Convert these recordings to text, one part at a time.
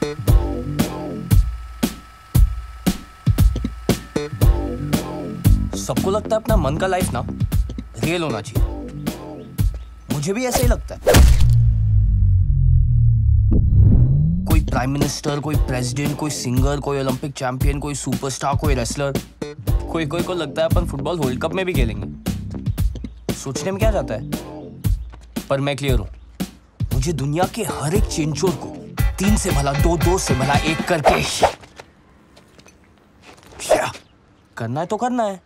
सबको लगता है अपना मन का लाइफ ना रियल होना चाहिए। मुझे भी ऐसा ही लगता है। कोई प्राइम मिनिस्टर, कोई प्रेसिडेंट, कोई सिंगर, कोई ओलंपिक चैंपियन, कोई सुपरस्टार, कोई रेसलर, कोई को लगता है अपन फुटबॉल वर्ल्ड कप में भी खेलेंगे। सोचने में क्या जाता है, पर मैं क्लियर हूं, मुझे दुनिया के हर एक चेंचोर को 3 से भला 2, 2 से भला 1 करके करना है तो करना है।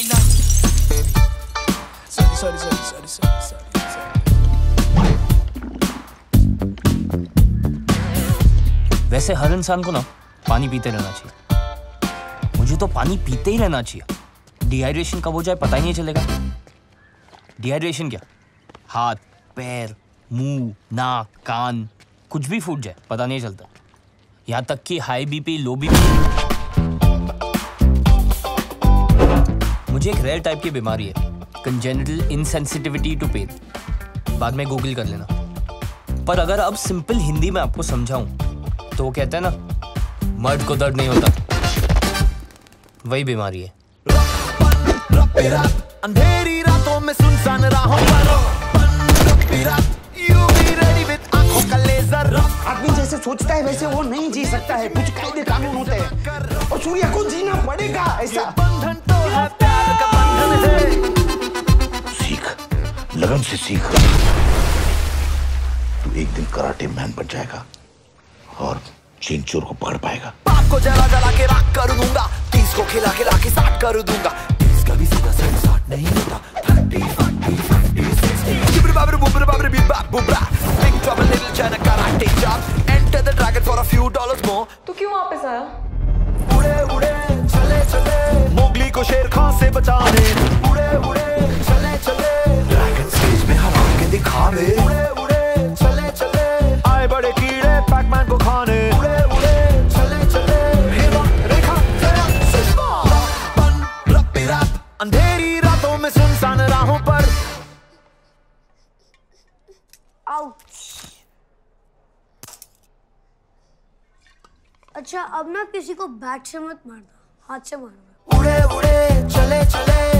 sorry. वैसे हर इंसान को ना पानी पीते रहना चाहिए। मुझे तो पानी पीते ही रहना चाहिए। डिहाइड्रेशन कब हो जाए पता ही नहीं चलेगा। डिहाइड्रेशन क्या, हाथ, पैर, मुंह, नाक, कान, कुछ भी फूट जाए पता नहीं चलता। यहां तक कि हाई बीपी, लो बीपी। मुझे एक रेयर टाइप की बीमारी है, कंजेनिटल इनसेंसिटिविटी टू पेन। बाद में गूगल कर लेना। पर अगर अब सिंपल हिंदी में आपको समझाऊं तो वो कहते हैं ना, मर्द को दर्द नहीं होता, वही बीमारी है। अंधेरी रातों में सुनसान राहों पर आदमी जैसे सोचता है वैसे वो नहीं जी सकता है। कुछ कायदे कानून होते हैं और सूर्य को जीना पड़ेगा। ऐसा बंधन तो है, प्यार का बंधन है। सीख, लगन से सीख। तू एक दिन कराटे मैन बन जाएगा और चेंचोर को पकड़ पाएगा। बाप को जला जला के राख कर दूंगा, 30 को खिला खिला के 60 कर दूंगा। 30 का भी सीधा 60 नहीं होता। 30, 40, 50, 60 Bibri babri bubri babri bibba bubra. Big trouble little China karate chop. Enter the dragon for a few dollars more. तो क्यों वापस आया? उड़े उड़े चले चले मोगली को शेर खां से बचाने। उड़े उड़े चले चले ड्रैगन स्टेज में हवा के दिखावे। उड़े उड़े चले चले आए बड़े कीड़े पैकमैन को खाने। उड़े उड़े चले चले हेवा रेखा तेरा सुषमा बन रप्पे रैप। अंधेरी रातों में सुनसान राहों पर। अच्छा अब ना किसी को बैट से मत मारना, हाथ से मारना। उड़े उड़े चले चले